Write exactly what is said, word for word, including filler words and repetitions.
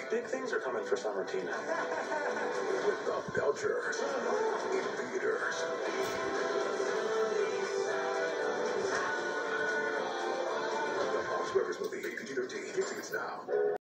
Big things are coming for Summer Tina. With the Belchers, Invaders. The Bob's Burgers movie, P G thirteen. Get tickets now.